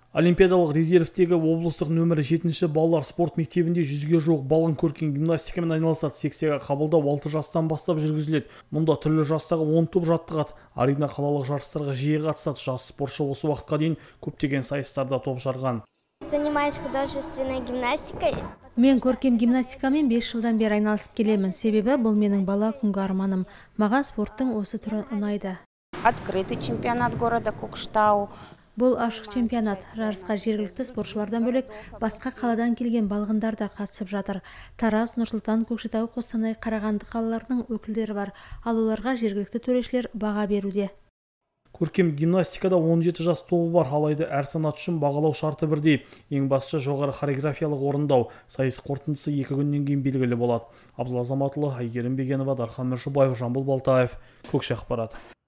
Олимпиадалық резервтегі облыстық нөмірі 7-ші балалар спорт мектебінде 100-ге жуық балаң көркем гимнастикамен айналысады. Секцияға қабылдау 6 жастан бастап жүргізіледі. Мұнда түрлі жастағы 10 топ жаттығады. Арина қалалық жарыстарға жиі қатысады. Жас спортшы осы уақытқа дейін көптеген сайыстарда топ жарған. Занимаюсь художественной гимнастикой. Мен көркем гимнастикамен 5 жылдан бері айналысып келемін. Себебі бұл менің бала күнгі арманым. Маған спорттың осы түрі ұнайды. Открытый чемпионат города Кокштау. Бұл ашық чемпионат. Жарысқа жергілікті спортшылардан бөлек басқа қаладан келген балғындар да қатысып жатыр. Тараз, Нұрсұлтан, Көкшетау, Қостанай, Қарағанды қалаларының өкілдері бар. Ал оларға жергілікті төрешілер баға беруде. Көркем гимнастикада 17 жас тобы бар, алайда әр санат үшін бағалау шарты бірдей. Ең бастысы жоғары хореографиялық орындау. Сайыс қорытындысы 2 күннен кейін белгілі болады. Абзал Азаматұлы, Айгерім Бегенова, Дархан Міршубаев, Жамбыл Балтаев, Көкше ақпарат.